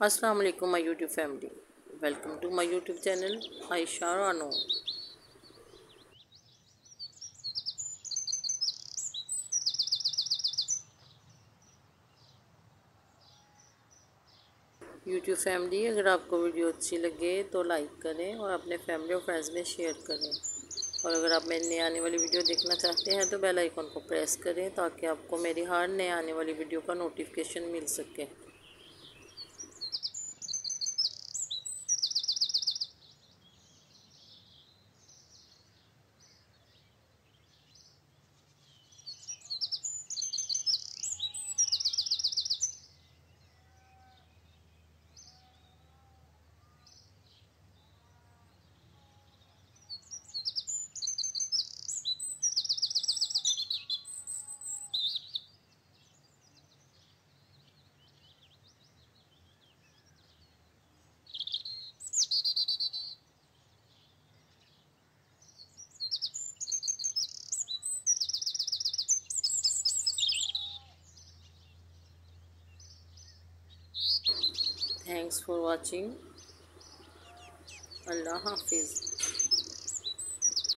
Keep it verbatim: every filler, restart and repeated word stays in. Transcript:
अस्सलाम वालेकुम my YouTube family, welcome to my YouTube channel Ayesha Rano. YouTube family, अगर आपको वीडियो अच्छी लगे तो लाइक करें और अपने फैमिली और फ्रेंड्स में शेयर करें। और अगर आप मेरी नई आने वाली वीडियो देखना चाहते हैं तो बेल आइकन को प्रेस करें ताकि आपको मेरी हर नए आने वाली वीडियो का नोटिफिकेशन मिल सके। Thanks for watching. अल्लाह हाफिज़।